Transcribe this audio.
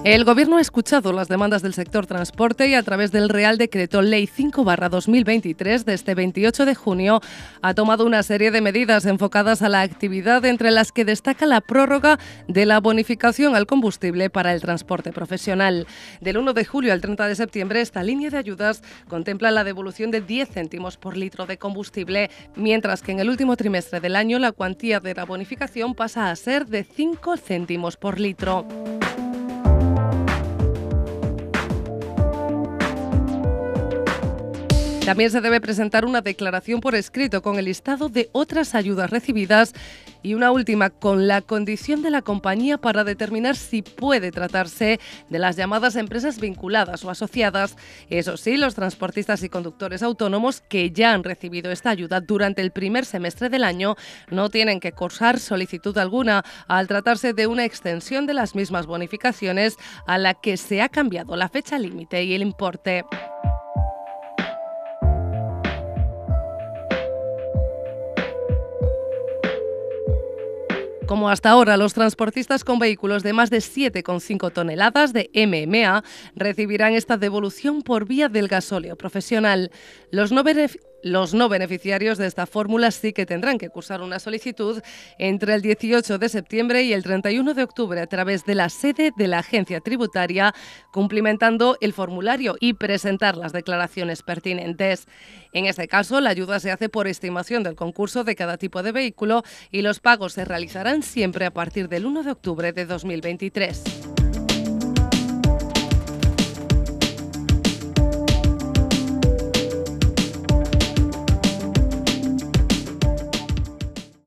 El Gobierno ha escuchado las demandas del sector transporte y a través del Real Decreto Ley 5/2023 de este 28 de junio ha tomado una serie de medidas enfocadas a la actividad, entre las que destaca la prórroga de la bonificación al combustible para el transporte profesional. Del 1 de julio al 30 de septiembre, esta línea de ayudas contempla la devolución de 10 céntimos por litro de combustible, mientras que en el último trimestre del año la cuantía de la bonificación pasa a ser de 5 céntimos por litro. También se debe presentar una declaración por escrito con el listado de otras ayudas recibidas y una última con la condición de la compañía para determinar si puede tratarse de las llamadas empresas vinculadas o asociadas. Eso sí, los transportistas y conductores autónomos que ya han recibido esta ayuda durante el primer semestre del año no tienen que cursar solicitud alguna al tratarse de una extensión de las mismas bonificaciones a la que se ha cambiado la fecha límite y el importe. Como hasta ahora, los transportistas con vehículos de más de 7,5 toneladas de MMA recibirán esta devolución por vía del gasóleo profesional. Los no beneficiarios de esta fórmula sí que tendrán que cursar una solicitud entre el 18 de septiembre y el 31 de octubre a través de la sede de la agencia tributaria, cumplimentando el formulario y presentar las declaraciones pertinentes. En este caso, la ayuda se hace por estimación del concurso de cada tipo de vehículo y los pagos se realizarán siempre a partir del 1 de octubre de 2023.